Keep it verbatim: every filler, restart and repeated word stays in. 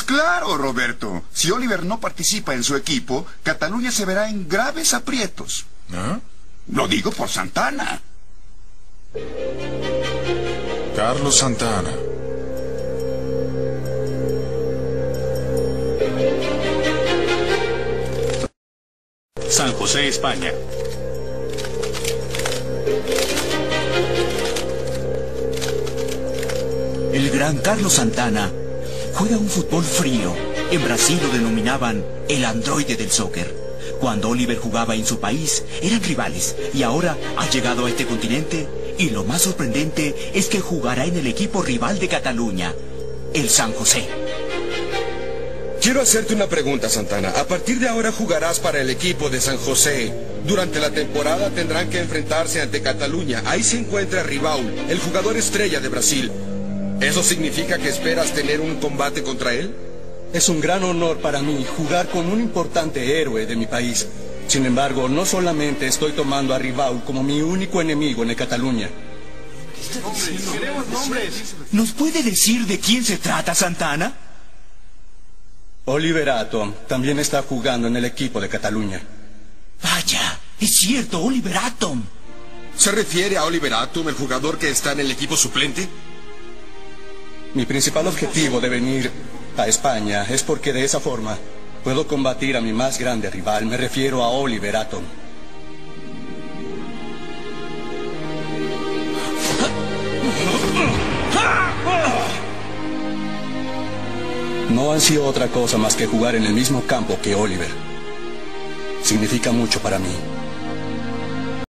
Claro, Roberto. Si Oliver no participa en su equipo, Cataluña se verá en graves aprietos. ¿Ah? Lo digo por Santana. Carlos Santana. San José, España. El gran Carlos Santana juega un fútbol frío. En Brasil lo denominaban el androide del soccer. Cuando Oliver jugaba en su país, eran rivales. Y ahora ha llegado a este continente. Y lo más sorprendente es que jugará en el equipo rival de Cataluña, el San José. Quiero hacerte una pregunta, Santana. A partir de ahora jugarás para el equipo de San José. Durante la temporada tendrán que enfrentarse ante Cataluña. Ahí se encuentra Rivaul, el jugador estrella de Brasil. ¿Eso significa que esperas tener un combate contra él? Es un gran honor para mí jugar con un importante héroe de mi país. Sin embargo, no solamente estoy tomando a Rivaul como mi único enemigo en el Cataluña. ¿Nos puede decir de quién se trata, Santana? Oliver Atom también está jugando en el equipo de Cataluña. Vaya, es cierto, Oliver Atom. ¿Se refiere a Oliver Atom, el jugador que está en el equipo suplente? Mi principal objetivo de venir a España es porque de esa forma puedo combatir a mi más grande rival. Me refiero a Oliver Atom. No han sido otra cosa más que jugar en el mismo campo que Oliver. Significa mucho para mí.